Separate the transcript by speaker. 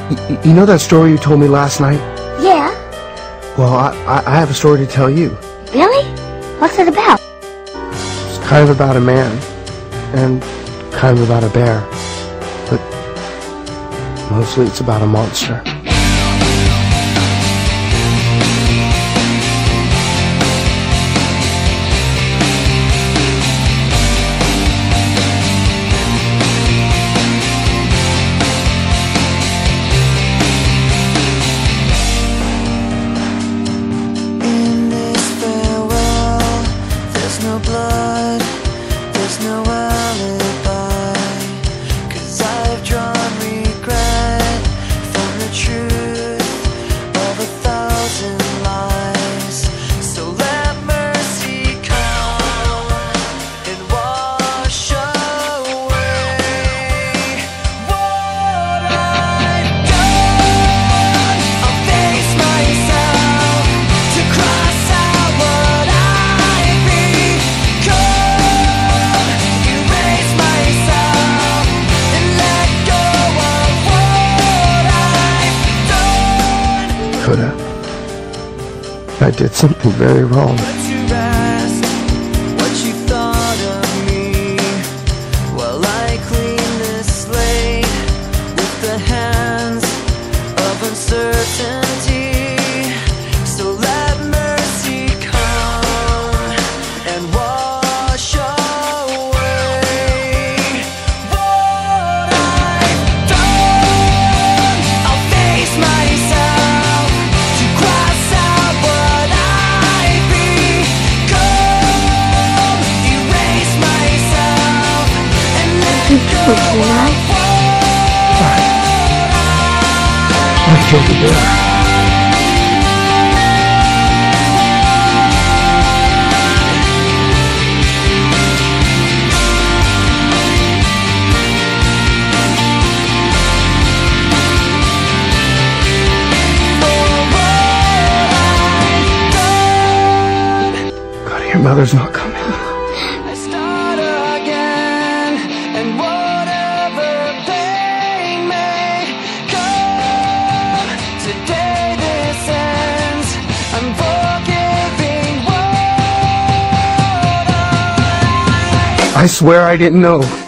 Speaker 1: You know that story you told me last night?
Speaker 2: Yeah.
Speaker 1: Well, I have a story to tell you.
Speaker 2: Really? What's it about?
Speaker 1: It's kind of about a man, and kind of about a bear, but mostly it's about a monster.
Speaker 3: No blood, there's no alibi, 'cause I've drawn regret from the truth of 1,000 lies. So let mercy come and wash away what I've done. I'll face myself to cross out what I've become, erase myself and let go of what I've done.
Speaker 1: Coulda. I did something very wrong.
Speaker 3: Put to rest what you thought of me, while I clean this slate with the hands of uncertainty. So let mercy come and wash away what I've done. I'll face myself to cross out what I've become, erase myself and let go of what
Speaker 1: I killed the bear. God, your mother's not coming.
Speaker 3: I start again, and whatever pain may come, today this ends. I'm forgiving what
Speaker 1: I swear I didn't know.